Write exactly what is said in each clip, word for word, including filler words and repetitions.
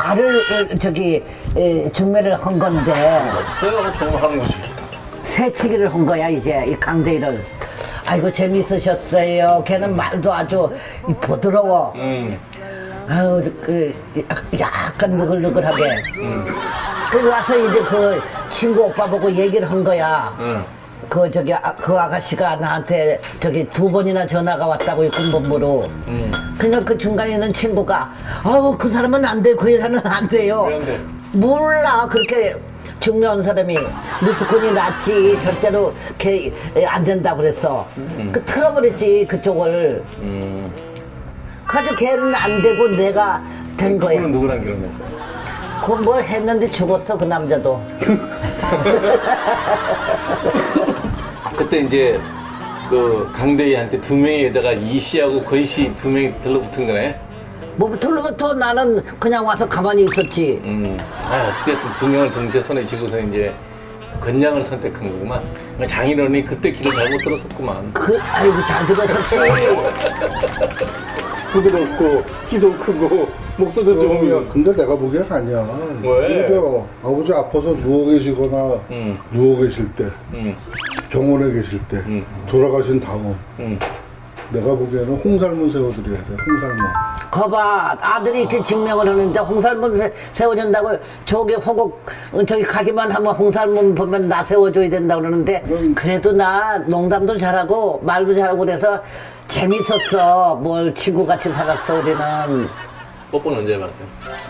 말을 저기 에, 중매를 한 건데 없어요. 좋은 하는 거지. 새치기를 한 거야 이제 이 강대희를. 아이고 재밌으셨어요. 걔는 말도 아주 부드러워. 음. 아유 그 약간 느글느글하게. 음. 그리고 와서 이제 그 친구 오빠 보고 얘기를 한 거야. 음. 그 저기 아, 그 아가씨가 나한테 저기 두 번이나 전화가 왔다고 군본부로. 음. 그냥 그 중간에 있는 친구가 아우 그 사람은 안 돼, 그 여자는 안 돼요. 왜 안 돼? 몰라 그렇게 중요한 사람이 미스콘이 낫지 절대로 걔 안 된다고 그랬어. 음. 그 틀어버렸지 그쪽을. 음. 그래서 걔는 안 되고 내가 된 거야. 그분은 누구랑 결혼했어요? 그 뭐 했는데 죽었어 그 남자도. 그때 이제 그 강대희한테 두 명의 여자가 이 씨하고 권 씨 두 명이 들러붙은 거네. 뭐 들러붙어 나는 그냥 와서 가만히 있었지. 음. 아 어찌됐든 두 명을 동시에 손에 쥐고서 이제 권양을 선택한 거구만. 장인어른이 그때 길을 잘못 들었었구만. 그 아이고 잘 들었었지. 부드럽고 키도 크고 목소리도 어, 좋으면. 근데 내가 보기엔 아니야. 왜? 그죠? 아버지 아파서 누워 계시거나 음. 누워 계실 때 음. 병원에 계실 때 음. 돌아가신 다음 음. 내가 보기에는 홍살문 세워드려야 돼. 홍살문. 거봐 아들이 이렇게 증명을 하는데 홍살문 세, 세워준다고 저기 호국 저기 가기만 하면 홍살문 보면 나 세워줘야 된다 그러는데 음. 그래도 나 농담도 잘하고 말도 잘하고 그래서 재밌었어. 뭘 친구같이 살았어 우리는. 뽀뽀는 언제 해봤어요?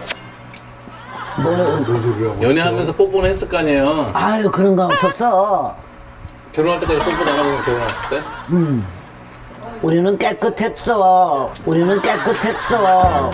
뭘 뭔 소리야? 연애하면서 뽀뽀는 했을 거 아니에요? 아유 그런 건 없었어. 결혼할 때까지 뽀뽀 안 하고 결혼하셨어요? 음. 우리는 깨끗했어. 우리는 깨끗했어.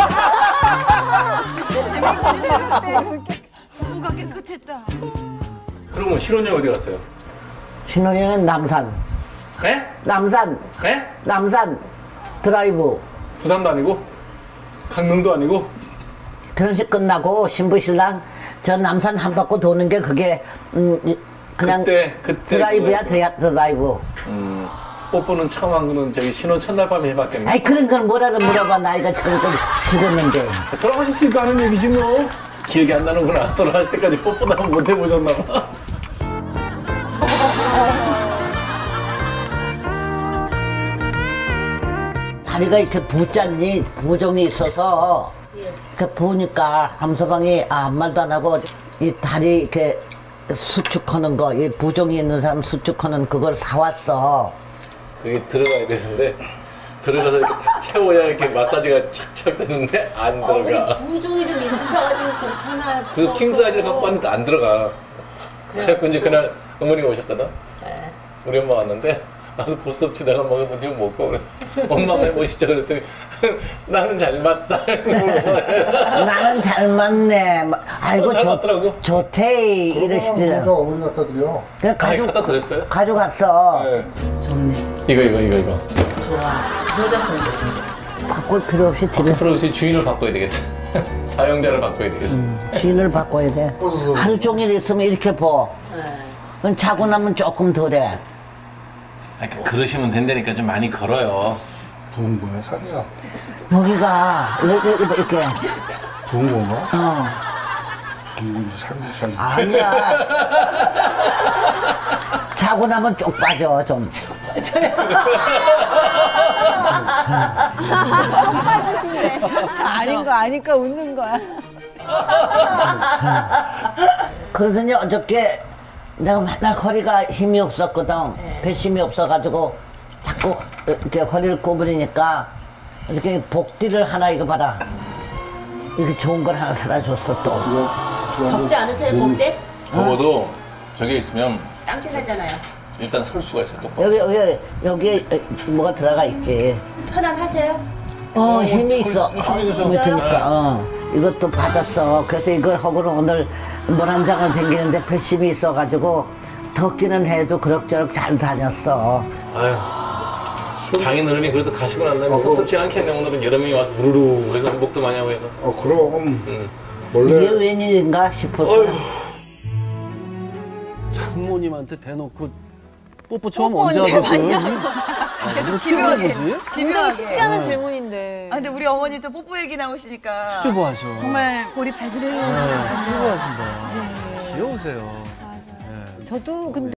진짜 재밌네. 부부가 깨끗했다. 그러면 신혼여행 어디 갔어요? 신혼여행은 남산. 네? 남산. 네? 남산 드라이브. 부산도 아니고? 강릉도 아니고? 결혼식 끝나고 신부신랑 저 남산 한 바퀴 도는 게 그게 음, 이- 그냥 그때, 그때 드라이브야 그거- 드라이브. 음, 뽀뽀는 처음 한 거는 저기 신혼 첫날 밤에 해봤겠네. 아이 그런 걸 뭐라고 물어봐. 나이가 지금 죽었는데. 돌아가셨으니까 하는 얘기지 뭐. 기억이 안 나는구나. 돌아가실 때까지 뽀뽀도 한번 못 해보셨나 봐. 다리가 이렇게 부짠니 부종이 있어서 그 보니까 함서방이 아무 말도 안 하고 이 다리 이렇게 수축하는 거, 이 부종이 있는 사람 수축하는 그걸 사왔어. 여기 들어가야 되는데 들어가서 이렇게 탁 채워야 이렇게 마사지가 착착 되는데 안 들어가. 부종이 좀 있으셔가지고 괜찮아요. 그 킹 사이즈를 갖고 왔는데 안 들어가. 그래갖고 이제 그날 어머니가 오셨거든. 네. 우리 엄마 왔는데 와서 고스톱치 내가 먹어도 지금 먹고 그래서 엄마가 해보시죠 그랬더니 나는 잘 맞다. 나는 잘 맞네. 아이고 어, 잘 좋, 맞더라고. 좋대 이러시더라. 그래서 어머니 갖다 드려. 그냥 아니, 가져 갖다 드렸어요? 가져갔어. 네. 좋네. 이거 이거 이거 이거. 좋아. 여자 손들. 바꿀 필요 없이 드려. 앞으로 혹시 주인을 바꿔야 되겠다. 사용자를 바꿔야 되겠어. 주인을 바꿔야 돼. 하루 종일 있으면 이렇게 보. 그럼 자고 나면 조금 덜해. 아, 그러시면 된다니까 좀 많이 걸어요. 부은 거야, 살이야. 여기가 이렇게 이렇게. 부은 건가? 어. 음, 살이 살. 아니야. 자고 나면 쪽 빠져 좀. 아닌 거 아니까 웃는 거야. 그러더니 어저께 내가 맨날 허리가 힘이 없었거든. 배심이 없어가지고 자꾸 이렇게 허리를 구부리니까 어저께 복디를 하나 이거 봐라. 이렇게 좋은 걸 하나 사다 줬어 또. 덥지 않으세요, 봄때? 더워도 저기 있으면 깡틀하잖아요. 일단 설 수가 있어요. 여기 여기 여기에 뭐가 들어가 있지. 편안하세요? 어 힘이 있어. 힘이 있으니까. 어. 이것도 받았어. 그래서 이걸 하고는 오늘 모란장을 댕기는데 배심이 있어가지고 덥기는 해도 그럭저럭 잘 다녔어. 아유, 장인어른이 그래도 가시고 난 다음에 섭섭치 않겠네. 오늘은 여러 명이 와서 우르르 해서 행복도 많이 하고 해서. 어, 그럼. 응. 원래. 이게 웬일인가 싶을 어휴. 거야. 장모님한테 대놓고 뽀뽀 처음 뽀뽀 언제 언제 하셨어요? 왔냐고. 계속 어떻게 물어보지? 집요하게. 굉장히 쉽지 않은 네. 질문인데. 아, 근데 우리 어머니도 뽀뽀 얘기 나오시니까. 수줍어하셔. 정말 고립할 그래요. 네, 수줍어하신다. 귀여우세요. 저도 근데